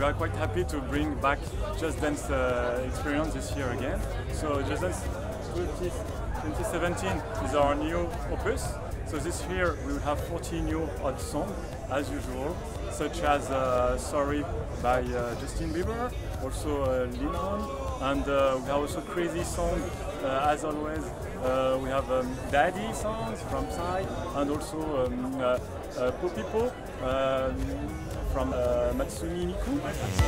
are quite happy to bring back Just Dance experience this year again. So Just Dance 2017 is our new opus. So this year we will have 40 new odd songs as usual, such as Sorry by Justin Bieber, also Lean On, and we have also crazy songs as always. We have Daddy songs from Psy, and also Popipo from Matsumi Miku.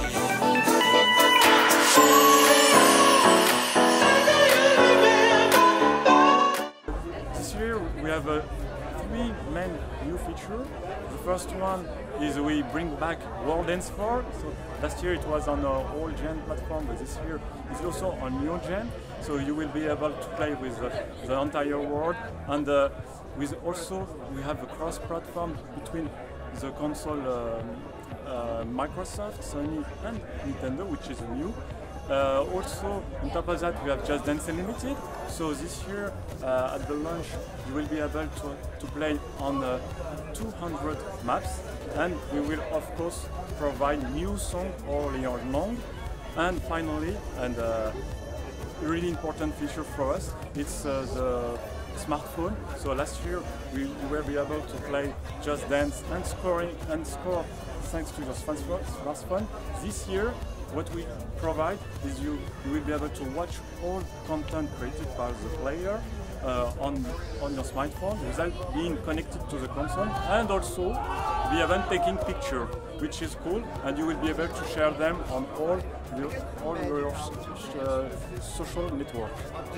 This year we have three main new features. The first one is we bring back World Dance 4. So last year it was on our old gen platform, but this year it's also on new gen. So you will be able to play with the entire world, and with also we have a cross-platform between the console Microsoft, Sony and Nintendo, which is new. Also, on top of that, we have Just Dance Unlimited. So this year, at the launch, you will be able to play on 200 maps, and we will of course provide new songs all year long. And finally, and a really important feature for us, it's the smartphone. So last year we will be able to play Just Dance and score thanks to the smartphone. This year, what we provide is you will be able to watch all content created by the player on your smartphone without being connected to the console, and also be even taking pictures, which is cool, and you will be able to share them on all your social network.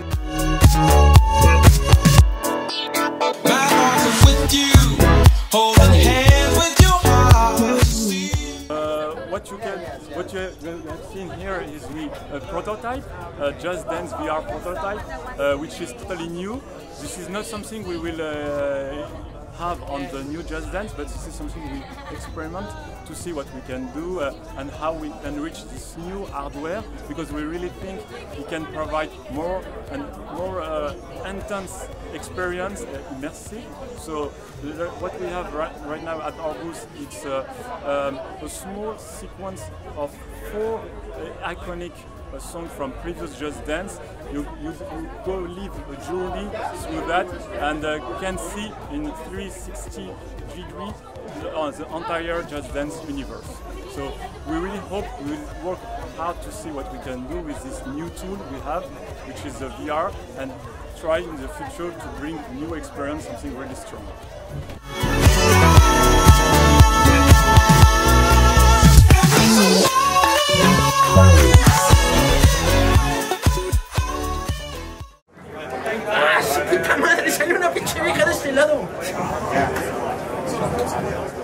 What you have seen here is a prototype, Just Dance VR prototype, which is totally new. This is not something we will have on the new Just Dance, but this is something we experiment to see what we can do and how we can reach this new hardware, because we really think we can provide more and more intense experience, immersive. So what we have right now at our booth, it's a small sequence of 4 iconic songs from previous Just Dance. You go live a journey through that, and you can see in 360 degrees the entire Just Dance universe. So we really hope we will work hard to see what we can do with this new tool we have, which is the VR, and try in the future to bring new experience, something really strong. ¡Ah, su puta madre! ¡Sale una pinche vieja de este lado!